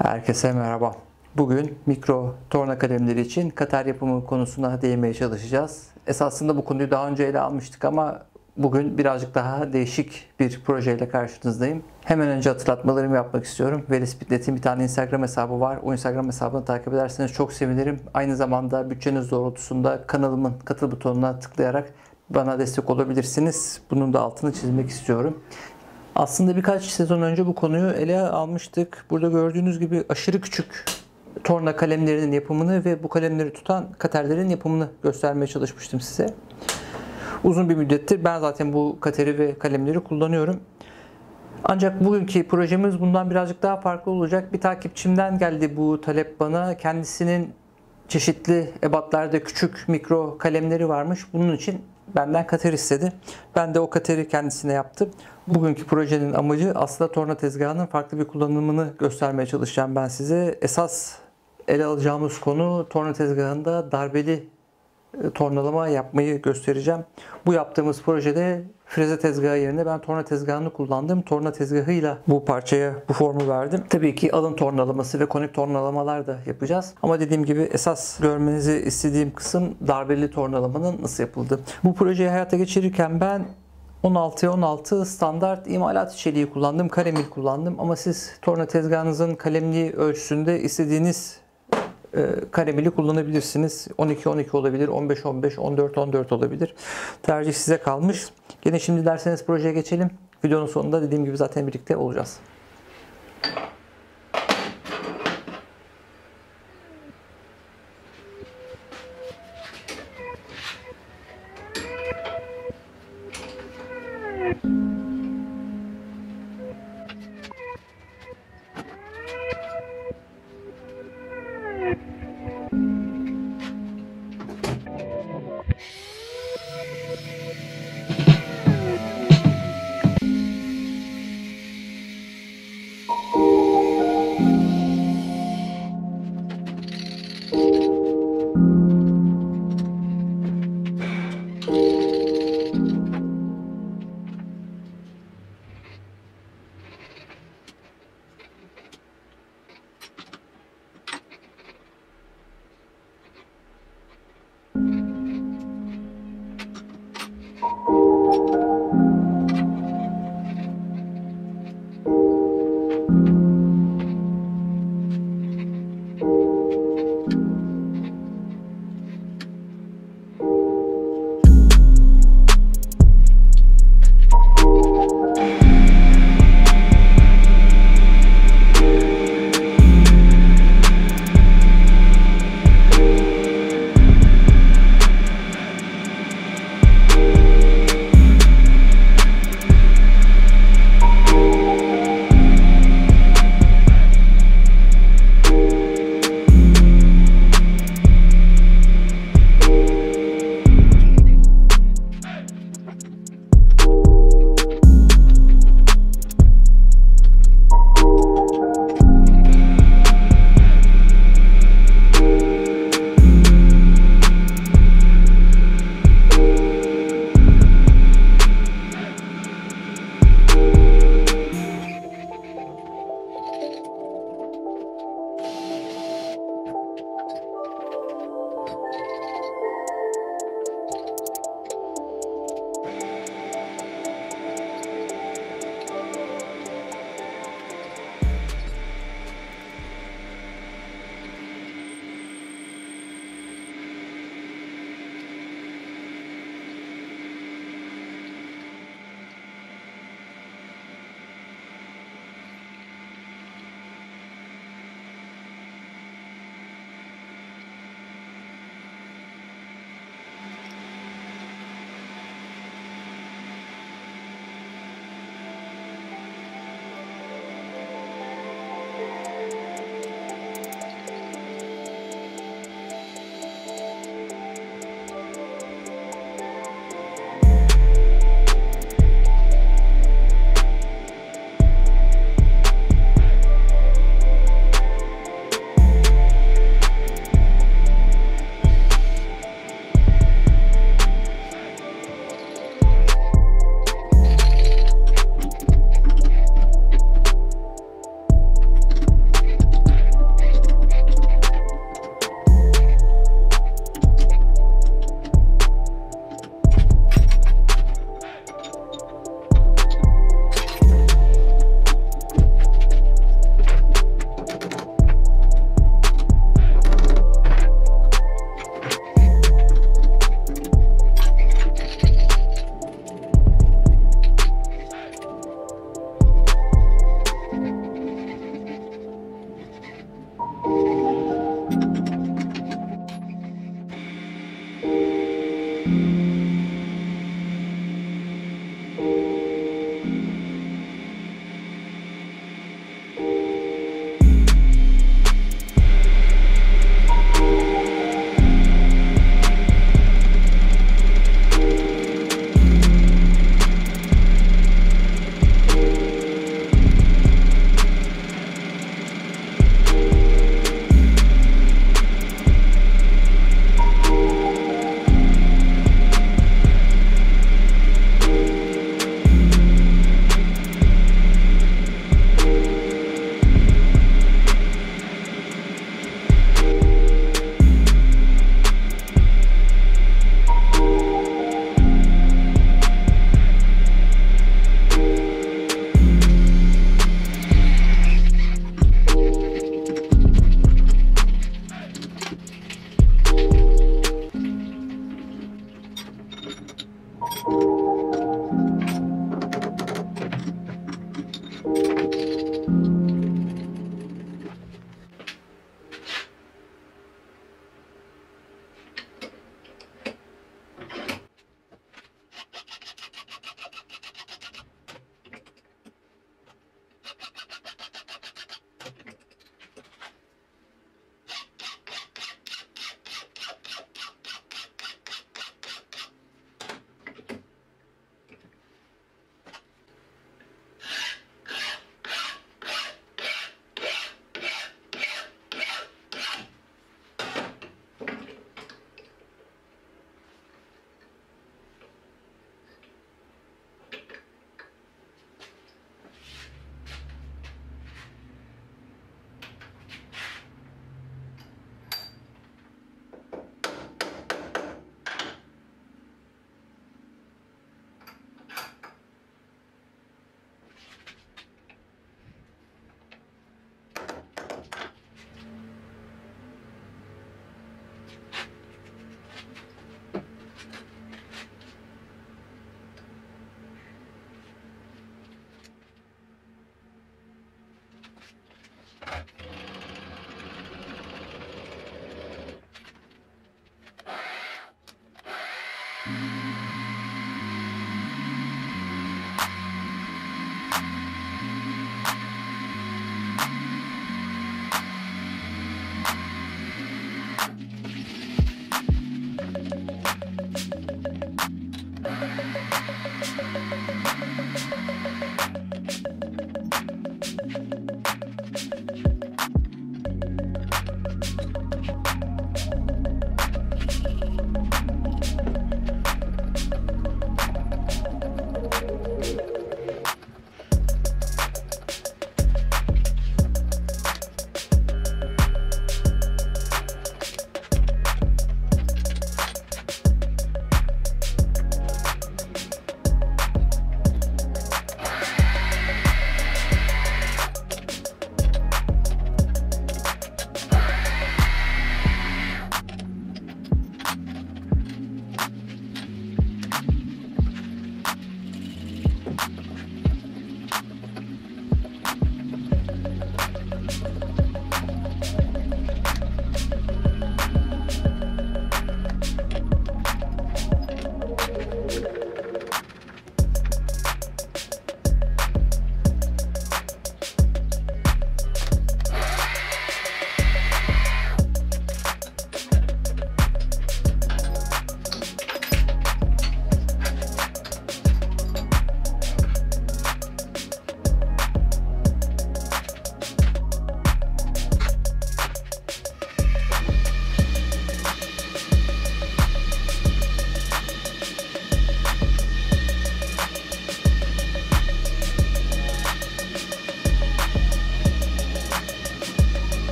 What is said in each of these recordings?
Herkese merhaba. Bugün mikro torna kalemleri için katar yapımı konusuna değinmeye çalışacağız. Esasında bu konuyu daha önce ele almıştık ama bugün birazcık daha değişik bir projeyle karşınızdayım. Hemen önce hatırlatmalarımı yapmak istiyorum. Verispeedlet'in bir tane Instagram hesabı var. O Instagram hesabını takip ederseniz çok sevinirim. Aynı zamanda bütçeniz doğrultusunda kanalımın katıl butonuna tıklayarak bana destek olabilirsiniz. Bunun da altını çizmek istiyorum. Aslında birkaç sezon önce bu konuyu ele almıştık. Burada gördüğünüz gibi aşırı küçük torna kalemlerinin yapımını ve bu kalemleri tutan katerlerin yapımını göstermeye çalışmıştım size. Uzun bir müddettir ben zaten bu kateri ve kalemleri kullanıyorum. Ancak bugünkü projemiz bundan birazcık daha farklı olacak. Bir takipçimden geldi bu talep bana. Kendisinin çeşitli ebatlarda küçük mikro kalemleri varmış. Bunun için benden kater istedi. Ben de o kateri kendisine yaptım. Bugünkü projenin amacı aslında torna tezgahının farklı bir kullanımını göstermeye çalışacağım ben size. Esas ele alacağımız konu torna tezgahında darbeli tornalama yapmayı göstereceğim. Bu yaptığımız projede freze tezgahı yerine ben torna tezgahını kullandım. Torna tezgahıyla bu parçaya bu formu verdim. Tabii ki alın tornalaması ve konik tornalamalar da yapacağız. Ama dediğim gibi esas görmenizi istediğim kısım darbeli tornalamanın nasıl yapıldığı. Bu projeyi hayata geçirirken ben 16'ya 16 standart imalat çeliği kullandım. Kalemil kullandım. Ama siz torna tezgahınızın kalemliği ölçüsünde istediğiniz kalemili kullanabilirsiniz. 12-12 olabilir, 15-15, 14-14 olabilir. Tercih size kalmış. Yine şimdi derseniz projeye geçelim. Videonun sonunda dediğim gibi zaten birlikte olacağız.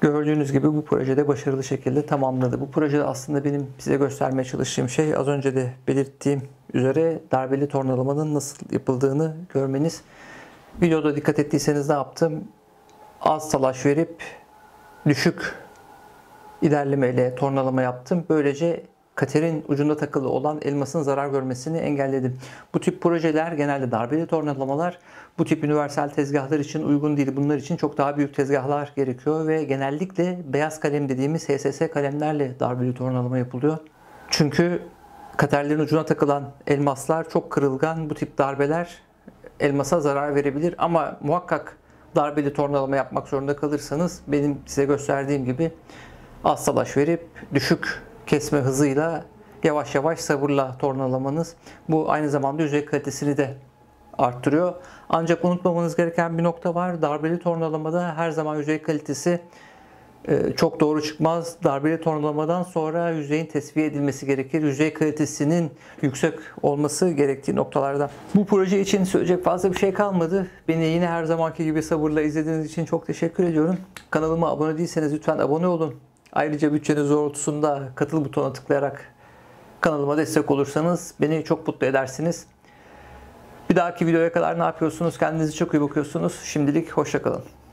Gördüğünüz gibi bu projede başarılı şekilde tamamladı. Bu projede aslında benim size göstermeye çalıştığım şey az önce de belirttiğim üzere darbeli tornalamanın nasıl yapıldığını görmeniz. Videoda dikkat ettiyseniz ne yaptım? Az salaş verip düşük ilerlemeyle tornalama yaptım. Böylece katerin ucunda takılı olan elmasın zarar görmesini engelledim. Bu tip projeler genelde darbeli tornalamalar bu tip universal tezgahlar için uygun değil. Bunlar için çok daha büyük tezgahlar gerekiyor ve genellikle beyaz kalem dediğimiz HSS kalemlerle darbeli tornalama yapılıyor. Çünkü katerlerin ucuna takılan elmaslar çok kırılgan. Bu tip darbeler elmasa zarar verebilir ama muhakkak darbeli tornalama yapmak zorunda kalırsanız benim size gösterdiğim gibi az salaş verip düşük kesme hızıyla yavaş yavaş sabırla tornalamanız bu aynı zamanda yüzey kalitesini de arttırıyor. Ancak unutmamanız gereken bir nokta var. Darbeli tornalamada her zaman yüzey kalitesi çok doğru çıkmaz. Darbeli tornalamadan sonra yüzeyin tesviye edilmesi gerekir. Yüzey kalitesinin yüksek olması gerektiği noktalarda. Bu proje için söyleyecek fazla bir şey kalmadı. Beni yine her zamanki gibi sabırla izlediğiniz için çok teşekkür ediyorum. Kanalıma abone değilseniz lütfen abone olun. Ayrıca bütçeniz doğrultusunda katıl butonuna tıklayarak kanalıma destek olursanız beni çok mutlu edersiniz. Bir dahaki videoya kadar ne yapıyorsunuz? Kendinize çok iyi bakıyorsunuz. Şimdilik hoşça kalın.